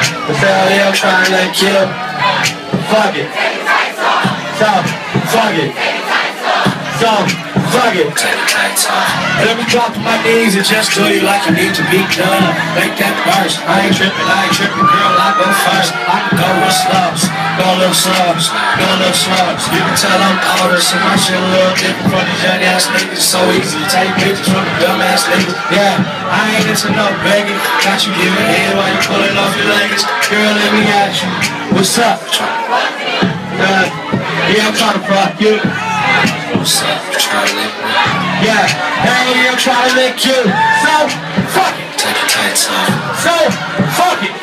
But hell yeah, I'm trying to lick you. Fuck it. So, fuck it. So, fuck it. Let me drop to my knees and just do you like you need to be done. Make that verse. I ain't tripping, girl, I go first. I can go with slubs, go little slubs, go little slubs. You can tell I'm older, so my shit a little different from these young ass niggas. So easy to take pictures from the dumb ass niggas. Yeah, I ain't into no begging. Got you giving head while you pulling off your leggings. Girl, let me ask you, what's up? Yeah, I'm trying to fuck you. What's up? You trying to lick me? Yeah, hell yeah, I'm trying to lick you. So, fuck it. Take your tights off. So, fuck it.